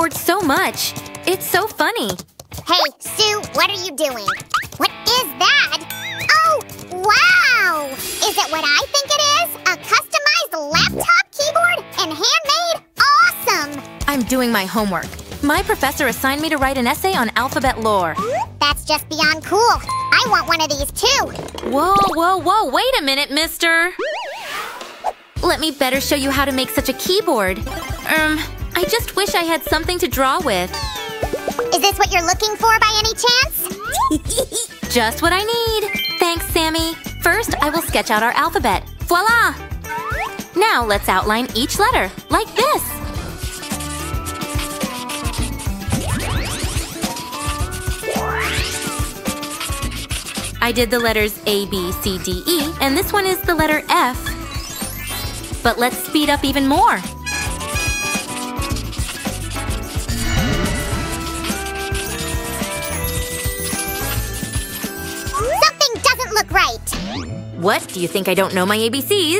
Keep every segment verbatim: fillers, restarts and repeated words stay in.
keyboard so much. It's so funny. Hey, Sue, what are you doing? What is that? Oh, wow! Is it what I think it is? A customized laptop keyboard and handmade? Awesome! I'm doing my homework. My professor assigned me to write an essay on alphabet lore. That's just beyond cool. I want one of these too. Whoa, whoa, whoa, wait a minute, mister. Let me better show you how to make such a keyboard. Um, I just wish I had something to draw with. Is this what you're looking for by any chance? Just what I need. Thanks, Sammy. First, I will sketch out our alphabet. Voila! Now let's outline each letter, like this. I did the letters A, B, C, D, E, and this one is the letter F. But let's speed up even more. Something doesn't look right. What? Do you think I don't know my A B Cs?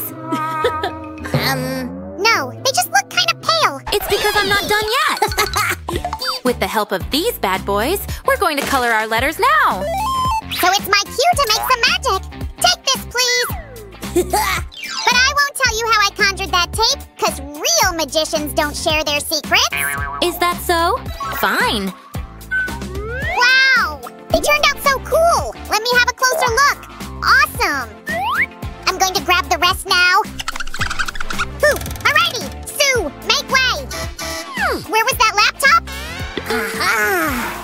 um, no, they just look kind of pale. It's because I'm not done yet. With the help of these bad boys, we're going to color our letters now. So it's my cue to make some magic. Take this, please. But I won't tell you how I conjured that tape, because real magicians don't share their secrets. Is that so? Fine. Wow! They turned out so cool. Let me have a closer look. Awesome. I'm going to grab the rest now. Whew, alrighty. Sue, make way. Hmm, where was that laptop? Aha!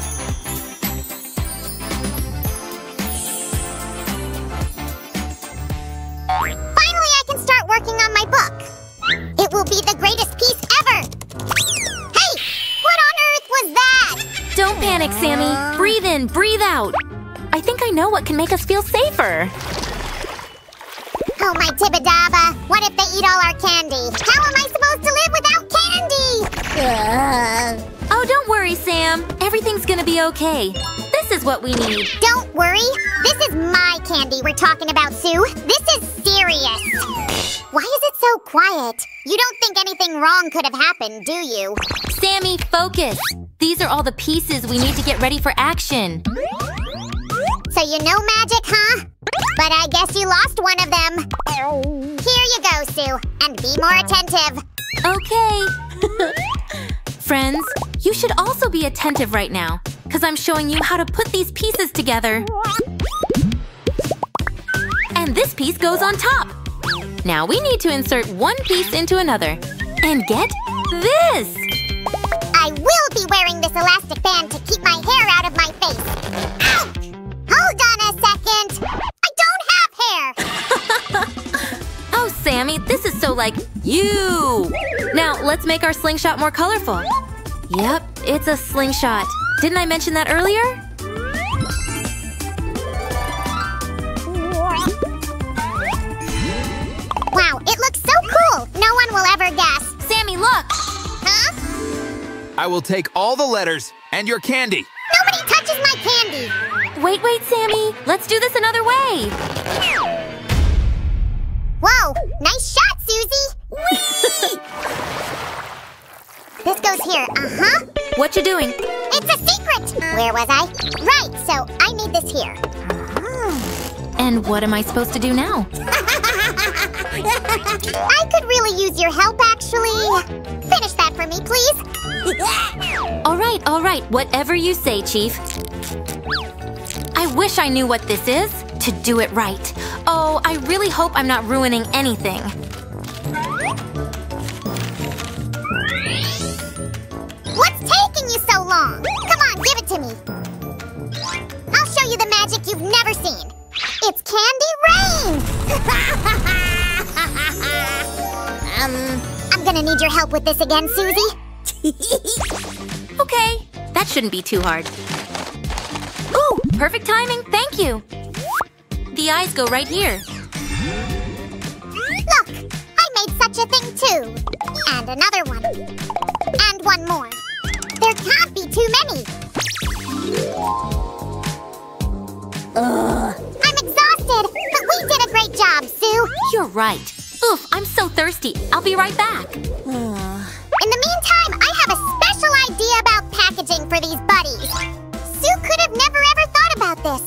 Finally, I can start working on my book. It will be the greatest piece ever. Hey, what on earth was that? Don't panic, Sammy. Breathe in, breathe out. I think I know what can make us feel safer. Oh, my tibidaba. What if they eat all our candy? How am I supposed to live without candy? Uh. Oh, don't worry, Sam. Everything's gonna be okay. This is what we need. Don't worry. This is my candy we're talking about, Sue. This is serious. Why is it so quiet? You don't think anything wrong could have happened, do you? Sammy, focus. These are all the pieces we need to get ready for action. So you know magic, huh? But I guess you lost one of them. Here you go, Sue. And be more attentive. Okay. Friends, you should also be attentive right now, because I'm showing you how to put these pieces together. And this piece goes on top. Now we need to insert one piece into another. And get this! I will be wearing this elastic band to keep my hair out of my face. Ouch! Hold on a second. I don't have hair. Oh, Sammy, this is so like you. Now, let's make our slingshot more colorful. Yep, it's a slingshot. Didn't I mention that earlier? Wow, it looks so cool. No one will ever guess. Sammy, look. Huh? I will take all the letters and your candy. Nobody touches my candy. Wait, wait, Sammy. Let's do this another way. Whoa, nice shot, Susie. Whee! This goes here, uh-huh. What you doing? It's a secret. Where was I? Right, so I need this here. Uh-huh. And what am I supposed to do now? I could really use your help, actually. Finish that for me, please. All right, all right. Whatever you say, Chief. I wish I knew what this is to do it right. Oh, I really hope I'm not ruining anything. What's taking you so long? Come on, give it to me. I'll show you the magic you've never seen. It's candy rain! um, I'm gonna need your help with this again, Susie. Okay, that shouldn't be too hard. Ooh, perfect timing, thank you. The eyes go right here. Look, I made such a thing too. And another one. And one more. There can't be too many. Ugh. I'm exhausted, but we did a great job, Sue. You're right. Oof, I'm so thirsty. I'll be right back. In the meantime, I have a special idea about packaging for these buddies. Sue could have never ever thought about this.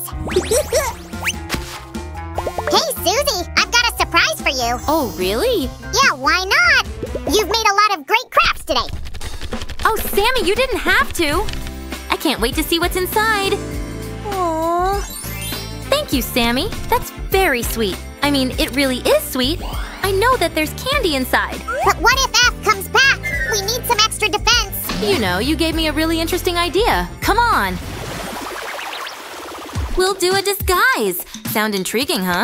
Hey, Susie, I've got a surprise for you. Oh, really? Yeah, why not? You've made a lot of great crafts today. Oh, Sammy, you didn't have to. I can't wait to see what's inside. Aww. Thank you, Sammy. That's very sweet. I mean, it really is sweet. I know that there's candy inside. But what if F comes back? We need some extra defense. You know, you gave me a really interesting idea. Come on. We'll do a disguise. Sound intriguing, huh?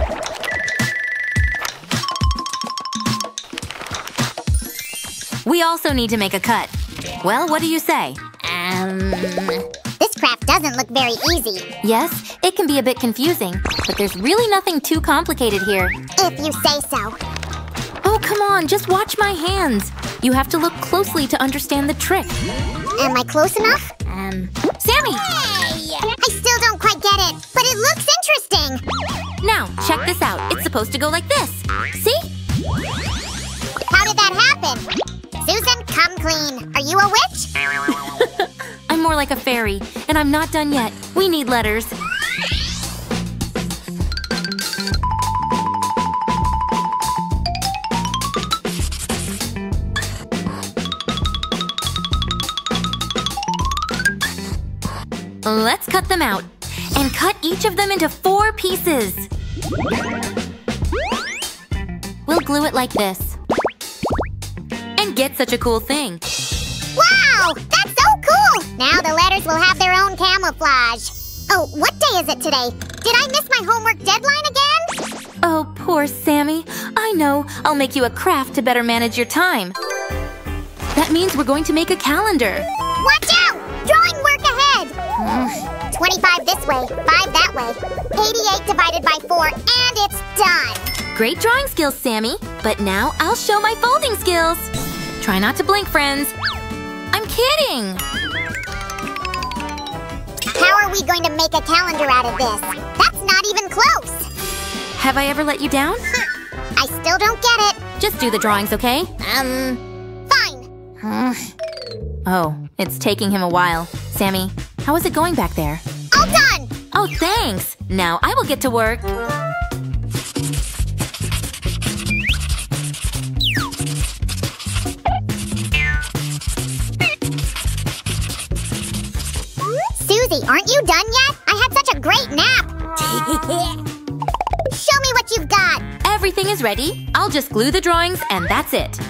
We also need to make a cut. Well, what do you say? Um... This craft doesn't look very easy. Yes, it can be a bit confusing, but there's really nothing too complicated here. If you say so. Oh, come on, just watch my hands. You have to look closely to understand the trick. Am I close enough? Um, Sammy! Hey! I still don't quite get it, but it looks interesting. Now, check this out. It's supposed to go like this. See? How did that happen? Susan, come clean. Are you a witch? I'm more like a fairy, and I'm not done yet. We need letters. Let's cut them out. And cut each of them into four pieces. We'll glue it like this. And get such a cool thing. Wow! That's so cool! Now the letters will have their own camouflage. Oh, what day is it today? Did I miss my homework deadline again? Oh, poor Sammy. I know. I'll make you a craft to better manage your time. That means we're going to make a calendar. Watch out! Drawing work ahead! twenty-five this way, five that way. eighty-eight divided by four, and it's done! Great drawing skills, Sammy. But now I'll show my folding skills. Try not to blink, friends. I'm kidding! How are we going to make a calendar out of this? That's not even close! Have I ever let you down? I still don't get it. Just do the drawings, okay? Um, fine. Oh, it's taking him a while. Sammy, how is it going back there? All done! Oh, thanks! Now I will get to work. Susie, aren't you done yet? I had such a great nap! Show me what you've got! Everything is ready. I'll just glue the drawings and that's it.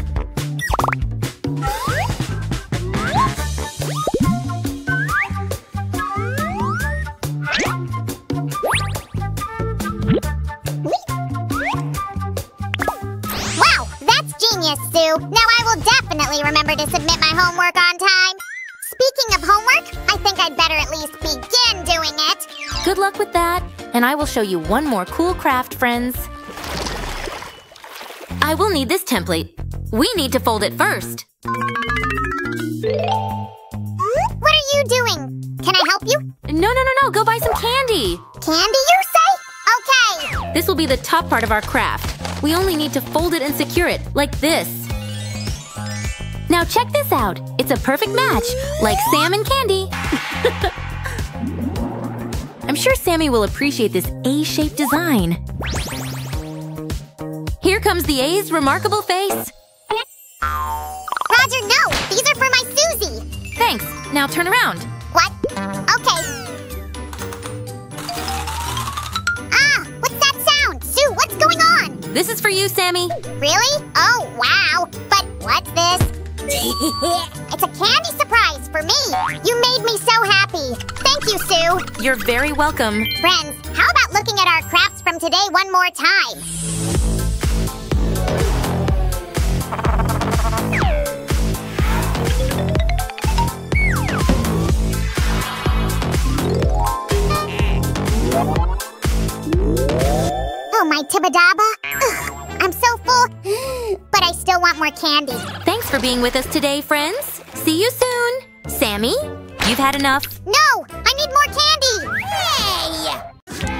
Wow, that's genius, Sue! Now I will definitely remember to submit my homework on time. Speaking of homework, I think I'd better at least begin doing it. Good luck with that, and I will show you one more cool craft, friends. I will need this template. We need to fold it first. What are you doing? Can I help you? No, no, no, no, go buy some candy. Candy, you say? Okay. This will be the top part of our craft. We only need to fold it and secure it, like this. Now check this out. It's a perfect match, like Sam and candy. I'm sure Sammy will appreciate this A-shaped design. Here comes the A's remarkable face. Roger, no! These are for my Susie! Thanks. Now turn around. What? Okay. Ah! What's that sound? Sue, what's going on? This is for you, Sammy. Really? Oh, wow! But what's this? It's a candy surprise for me! You made me so happy! Thank you, Sue! You're very welcome. Friends, how about looking at our crafts from today one more time? Oh, my tibidaba! Ugh, I'm so full, but I still want more candy. Thanks for being with us today, friends. See you soon. Sammy, you've had enough. No! I need more candy! Hey!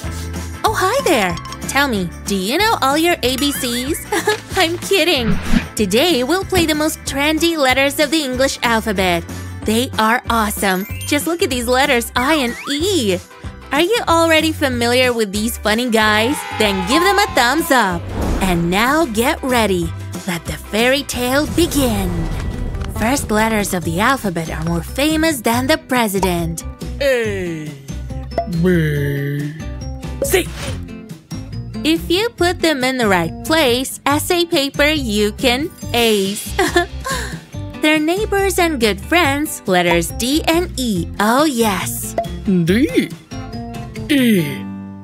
Oh, hi there. Tell me, do you know all your A B Cs? I'm kidding. Today, we'll play the most trendy letters of the English alphabet. They are awesome. Just look at these letters, I and E. Are you already familiar with these funny guys? Then give them a thumbs up. And now get ready. Let the fairy tale begin. First letters of the alphabet are more famous than the president. A, B, C. If you put them in the right place, essay paper, you can ace. They're neighbors and good friends, letters D and E. Oh, yes. D, E,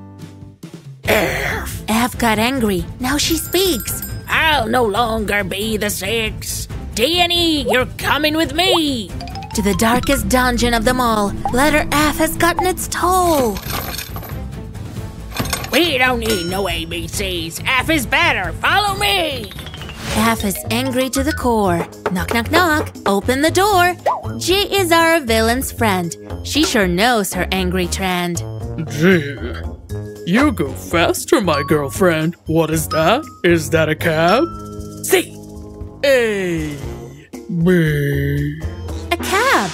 F. F got angry. Now she speaks. I'll no longer be the six. D and E, you're coming with me. To the darkest dungeon of them all, letter F has gotten its toll. We don't need no A B Cs. F is better. Follow me. F is angry to the core. Knock, knock, knock. Open the door. G is our villain's friend. She sure knows her angry trend. G. You go faster, my girlfriend. What is that? Is that a cab? C. A, B. A cab.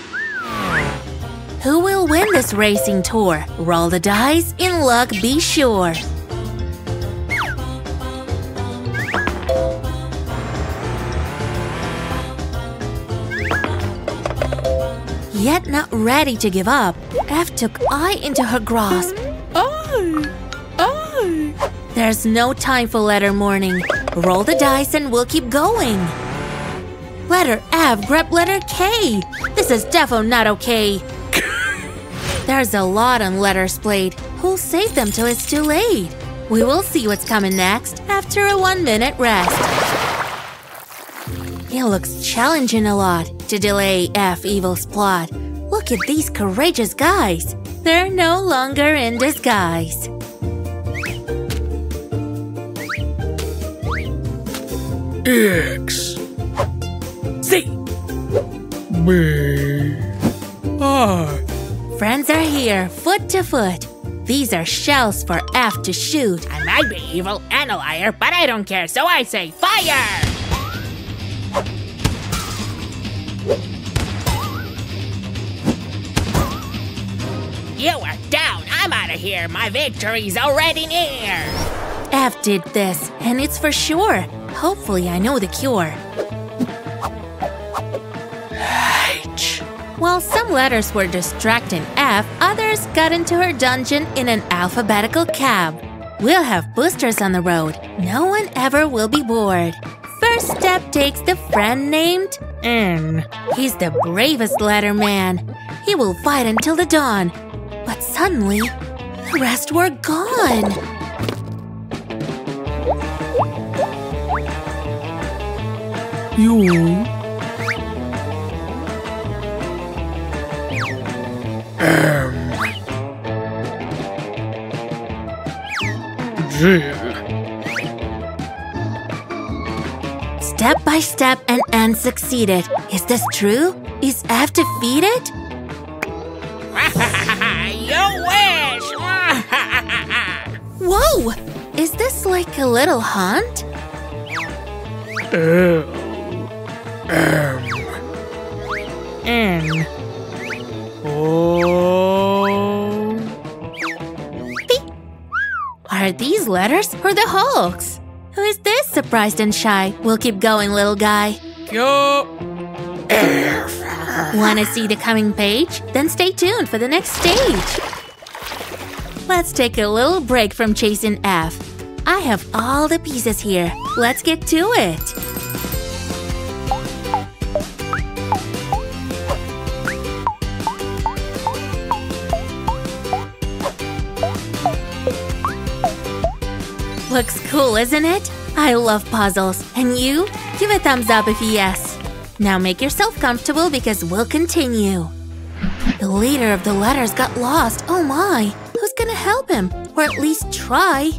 Who will win this racing tour? Roll the dice, in luck be sure. Yet not ready to give up, F took I into her grasp. I, I. There's no time for letter mourning. Roll the dice and we'll keep going. Letter F grabbed letter K. This is defo not okay. There's a lot on letters plate. Who'll save them till it's too late? We will see what's coming next after a one-minute rest. It looks challenging a lot to delay F Evil's plot. Look at these courageous guys. They're no longer in disguise. X, C. B, R. Friends are here, foot to foot. These are shells for F to shoot. I might be evil and a liar, but I don't care, so I say fire! You are down. I'm out of here. My victory's already near. F did this, and it's for sure. Hopefully I know the cure. H. While some letters were distracting F, others got into her dungeon in an alphabetical cab. We'll have boosters on the road. No one ever will be bored. First step takes the friend named N. He's the bravest letter man. He will fight until the dawn. But suddenly, the rest were gone. U, M, G. Step by step, and N succeeded. Is this true? Is F defeated? You wish! Whoa! Is this like a little hunt? L, M, N. O. Are these letters or the Hulks? Who is this surprised and shy? We'll keep going, little guy. Q, F. Wanna see the coming page? Then stay tuned for the next stage. Let's take a little break from chasing F. I have all the pieces here. Let's get to it. Looks cool, isn't it? I love puzzles. And you? Give a thumbs up if yes. Now make yourself comfortable because we'll continue. The leader of the letters got lost. Oh my! Who's gonna help him? Or at least try?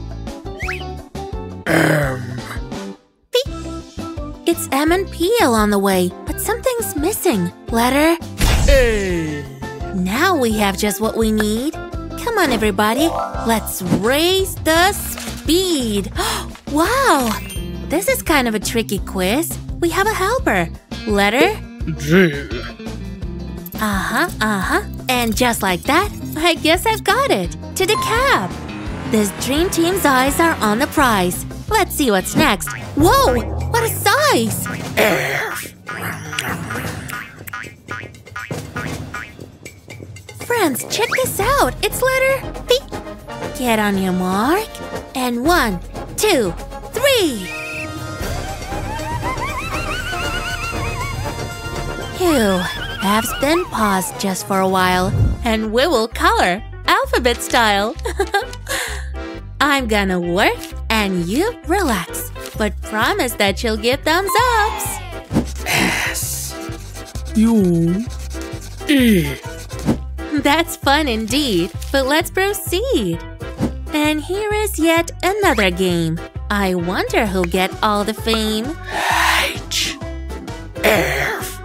M. P. It's M and P L on the way, but something's missing. Letter A. Now we have just what we need. Come on, everybody. Let's raise the speed. Wow! This is kind of a tricky quiz. We have a helper. Letter? G. Uh-huh, uh-huh. And just like that, I guess I've got it. To the cab. This dream team's eyes are on the prize. Let's see what's next. Whoa! What a size! Friends, check this out. It's letter P. Get on your mark. And one, two, three. Phew. F's been paused just for a while. And we will color. Alphabet style. I'm gonna work and you relax. But promise that you'll give thumbs ups. S. U. E. That's fun indeed, but let's proceed. And here is yet another game. I wonder who'll get all the fame. H. F.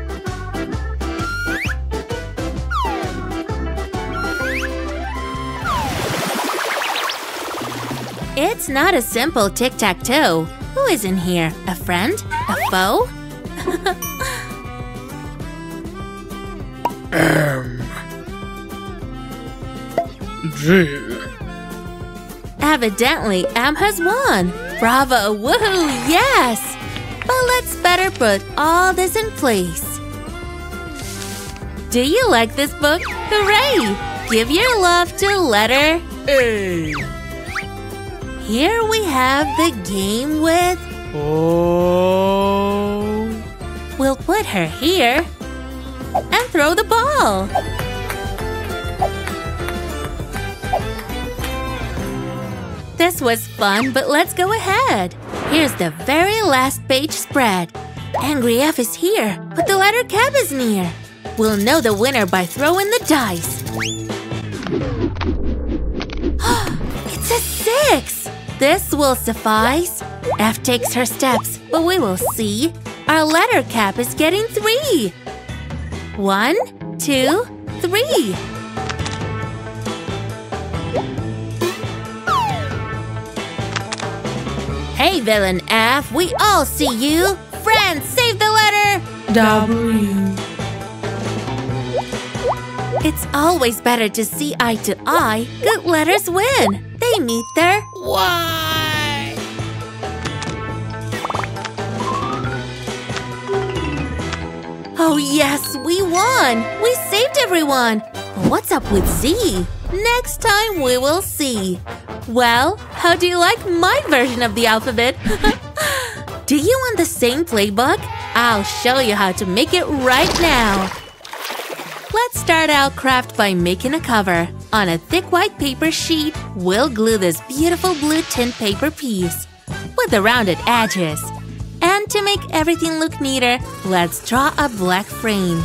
It's not a simple tic-tac-toe. Who is in here? A friend? A foe? M. G. Evidently, M has won. Bravo! Woohoo! Yes! But let's better put all this in place. Do you like this book? Hooray! Give your love to letter A. Here we have the game with… O. We'll put her here and throw the ball. This was fun, but let's go ahead. Here's the very last page spread. Angry F is here, but the letter Cab is near. We'll know the winner by throwing the dice. It's a six! This will suffice. F takes her steps, but we will see. Our letter Cap is getting three. One, two, three. Hey, villain F, we all see you. Friends, save the letter W. It's always better to see eye to eye. Good letters win. They meet their Why? Oh yes, we won! We saved everyone! But what's up with Z? Next time we will see. Well, how do you like my version of the alphabet? Do you want the same playbook? I'll show you how to make it right now. Let's start our craft by making a cover. On a thick white paper sheet, we'll glue this beautiful blue tint paper piece with the rounded edges. And to make everything look neater, let's draw a black frame.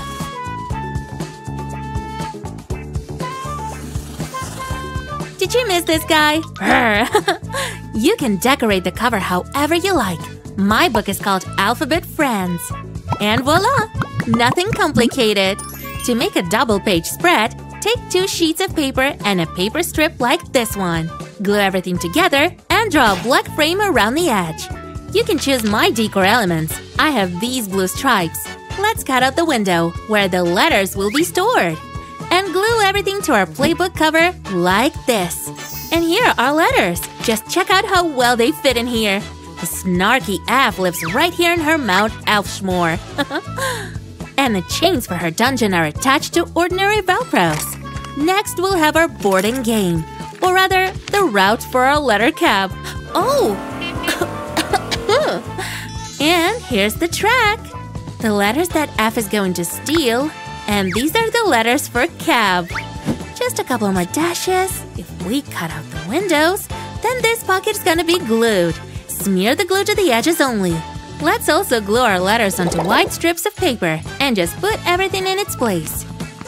Did you miss this guy? You can decorate the cover however you like. My book is called Alphabet Friends. And voila! Nothing complicated. To make a double-page spread, take two sheets of paper and a paper strip like this one. Glue everything together and draw a black frame around the edge. You can choose my decor elements. I have these blue stripes. Let's cut out the window, where the letters will be stored. And glue everything to our playbook cover like this. And here are our letters. Just check out how well they fit in here. The snarky F lives right here in her Mount Elfshmore. And the chains for her dungeon are attached to ordinary Velcros. Next, we'll have our boarding game. Or rather, the route for our letter Cab. Oh! And here's the track. The letters that F is going to steal. And these are the letters for Cab. Just a couple more dashes. If we cut out the windows, then this pocket's gonna be glued. Smear the glue to the edges only. Let's also glue our letters onto white strips of paper and just put everything in its place.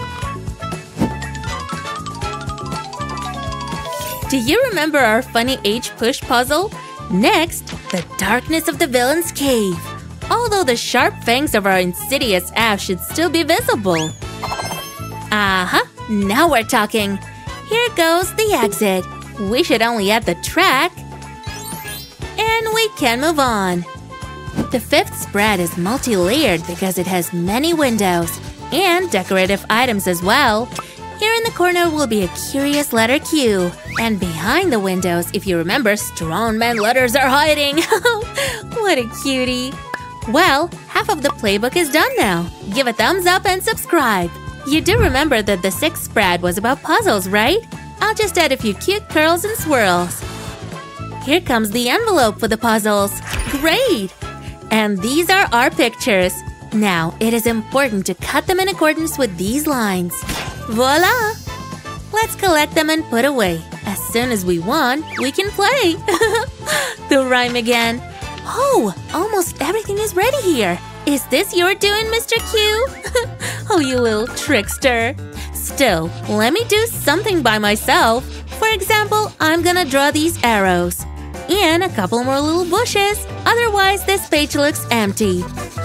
Do you remember our funny H-push puzzle? Next, the darkness of the villain's cave. Although the sharp fangs of our insidious F should still be visible. Uh-huh, now we're talking. Here goes the exit. We should only add the track. And we can move on. The fifth spread is multi-layered because it has many windows and decorative items as well. Here in the corner will be a curious letter Q. And behind the windows, if you remember, strongman letters are hiding. What a cutie. Well, half of the playbook is done now. Give a thumbs up and subscribe. You do remember that the sixth spread was about puzzles, right? I'll just add a few cute curls and swirls. Here comes the envelope for the puzzles. Great! And these are our pictures. Now, it is important to cut them in accordance with these lines. Voila! Let's collect them and put away. As soon as we want, we can play. The rhyme again. Oh, almost everything is ready here. Is this your doing, Mister Q? Oh, you little trickster. Still, let me do something by myself. For example, I'm gonna draw these arrows. And a couple more little bushes. Otherwise, this page looks empty.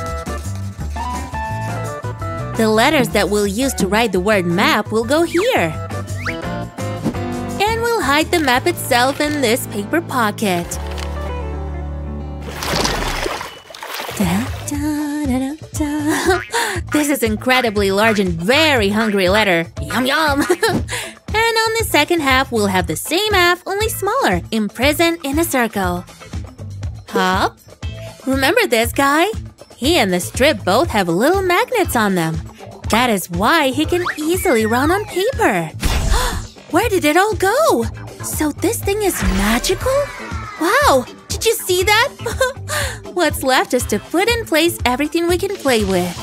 The letters that we'll use to write the word map will go here. And we'll hide the map itself in this paper pocket. Da, da, da, da, da. This is incredibly large and very hungry letter. Yum yum! And on the second half, we'll have the same F, only smaller, imprisoned in a circle. Hop. Remember this guy? He and the strip both have little magnets on them. That is why he can easily run on paper. Where did it all go? So this thing is magical? Wow! Did you see that? What's left is to put in place everything we can play with.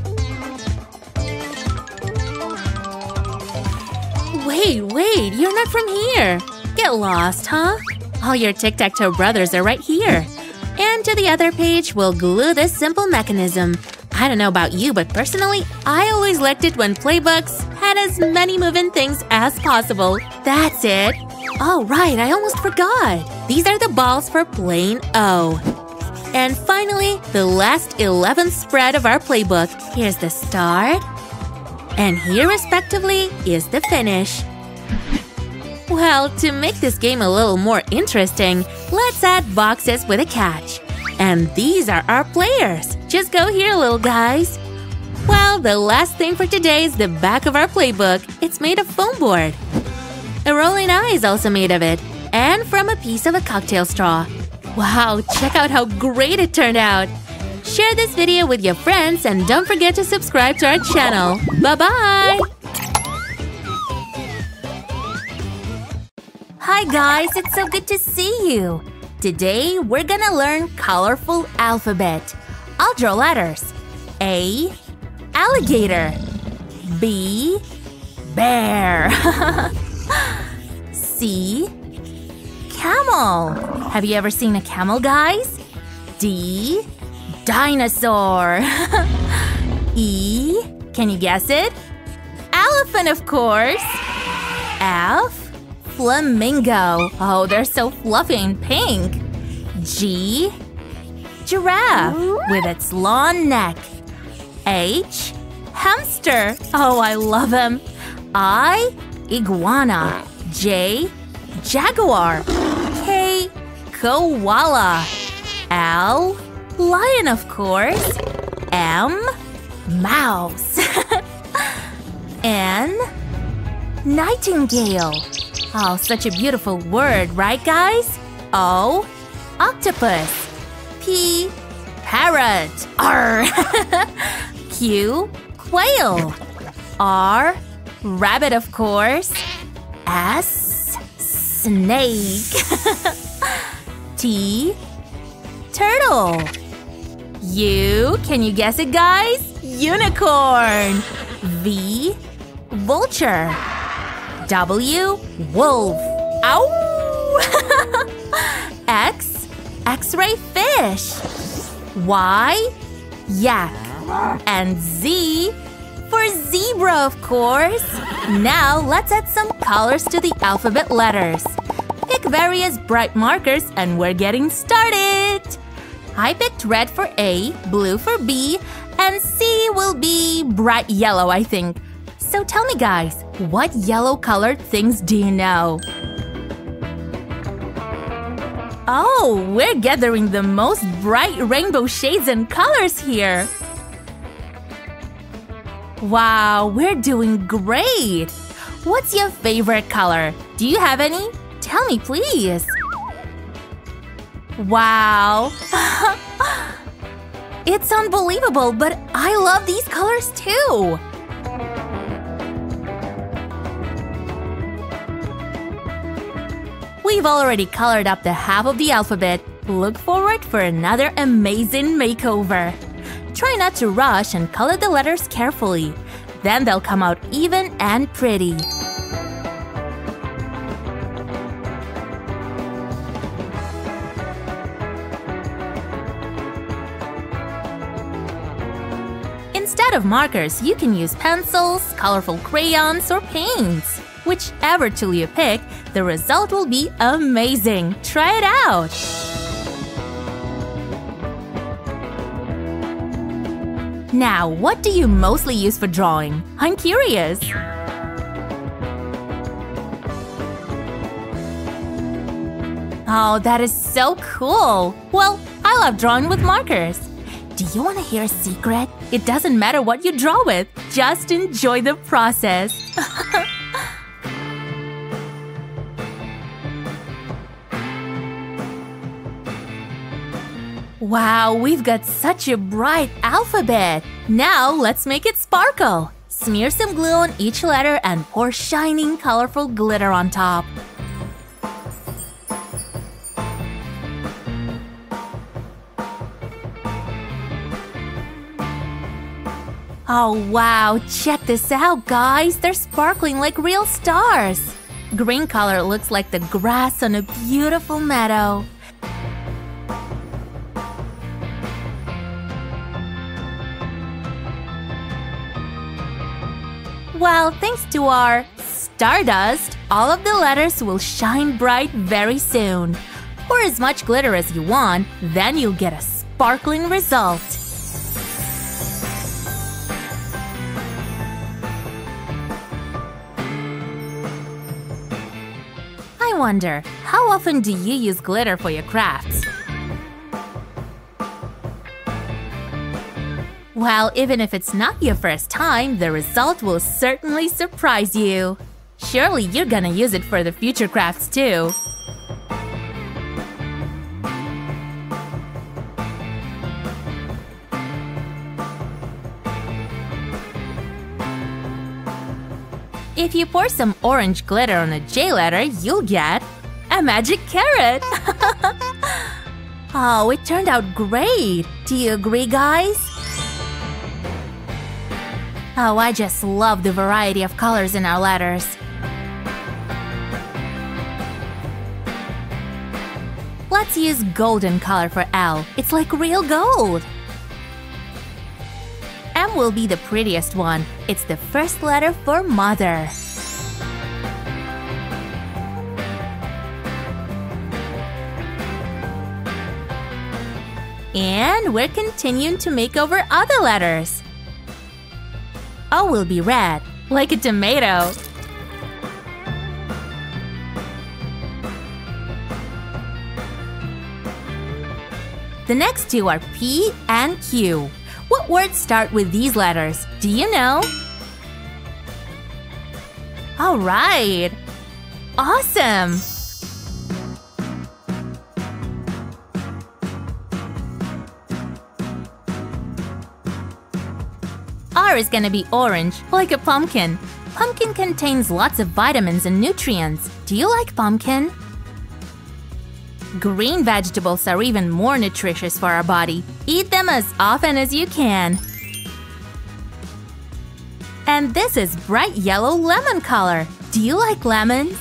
Wait, wait, you're not from here. Get lost, huh? All your tic-tac-toe brothers are right here. And to the other page, we'll glue this simple mechanism. I don't know about you, but personally, I always liked it when playbooks had as many moving things as possible. That's it. Oh, right, I almost forgot. These are the balls for playing O. And finally, the last eleventh spread of our playbook. Here's the start. And here, respectively, is the finish. Well, to make this game a little more interesting, let's add boxes with a catch. And these are our players. Just go here, little guys. Well, the last thing for today is the back of our playbook. It's made of foam board. A rolling eye is also made of it. And from a piece of a cocktail straw. Wow, check out how great it turned out. Share this video with your friends and don't forget to subscribe to our channel. Bye-bye! Hi guys, it's so good to see you! Today, we're gonna learn colorful alphabet. I'll draw letters. A. Alligator. B. Bear. C. Camel. Have you ever seen a camel, guys? D. Dinosaur. E. Can you guess it? Elephant, of course. F. Flamingo. Oh, they're so fluffy and pink. G. Giraffe with its long neck. H. Hamster. Oh, I love him. I. Iguana. J. Jaguar. K. Koala. L. Lion, of course. M. Mouse. N. Nightingale. Oh, such a beautiful word, right, guys? O. Octopus. P. Parrot. R. Q. Quail. R. Rabbit, of course. S. Snake. T. Turtle. U. Can you guess it, guys? Unicorn. V. Vulture. W. Wolf. Ow! X. X-ray fish. Y. Yak. And Z for zebra, of course. Now, let's add some colors to the alphabet letters. Pick various bright markers and we're getting started. I picked red for A, blue for B, and C will be bright yellow, I think. So tell me, guys, what yellow-colored things do you know? Oh, we're gathering the most bright rainbow shades and colors here! Wow, we're doing great! What's your favorite color? Do you have any? Tell me, please! Wow! It's unbelievable, but I love these colors too! We've already colored up the half of the alphabet. Look forward for another amazing makeover. Try not to rush and color the letters carefully. Then they'll come out even and pretty. Instead of markers, you can use pencils, colorful crayons, or paints. Whichever tool you pick, the result will be amazing. Try it out! Now, what do you mostly use for drawing? I'm curious! Oh, that is so cool! Well, I love drawing with markers. Do you want to hear a secret? It doesn't matter what you draw with, just enjoy the process. Wow, we've got such a bright alphabet! Now let's make it sparkle! Smear some glue on each letter and pour shining, colorful glitter on top. Oh wow, check this out, guys! They're sparkling like real stars! Green color looks like the grass on a beautiful meadow. Well, thanks to our stardust, all of the letters will shine bright very soon. Pour as much glitter as you want, then you'll get a sparkling result. I wonder, how often do you use glitter for your crafts? Well, even if it's not your first time, the result will certainly surprise you. Surely you're gonna use it for the future crafts too. If you pour some orange glitter on a J letter, you'll get a magic carrot! Oh, it turned out great! Do you agree, guys? Oh, I just love the variety of colors in our letters. Let's use golden color for L. It's like real gold. M will be the prettiest one. It's the first letter for mother. And we're continuing to make over other letters. O will be red, like a tomato. The next two are P and Q. What words start with these letters? Do you know? All right! Awesome! R is gonna be orange, like a pumpkin. Pumpkin contains lots of vitamins and nutrients. Do you like pumpkin? Green vegetables are even more nutritious for our body. Eat them as often as you can. And this is bright yellow lemon color. Do you like lemons?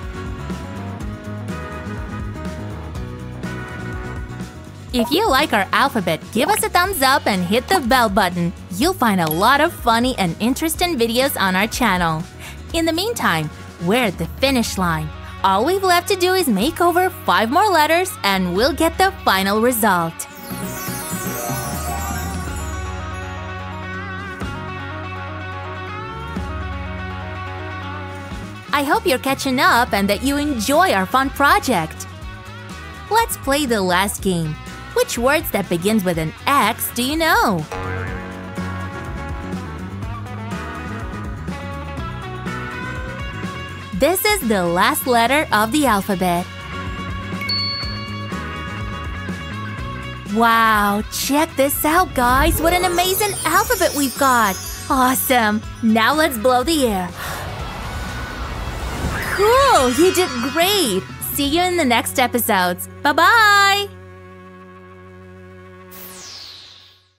If you like our alphabet, give us a thumbs up and hit the bell button. You'll find a lot of funny and interesting videos on our channel. In the meantime, we're at the finish line. All we've left to do is make over five more letters and we'll get the final result. I hope you're catching up and that you enjoy our fun project. let's play the last game. Which words that begins with an X do you know? This is the last letter of the alphabet. Wow, check this out, guys. What an amazing alphabet we've got. Awesome. Now let's blow the air. Cool, you did great. See you in the next episodes. Bye-bye.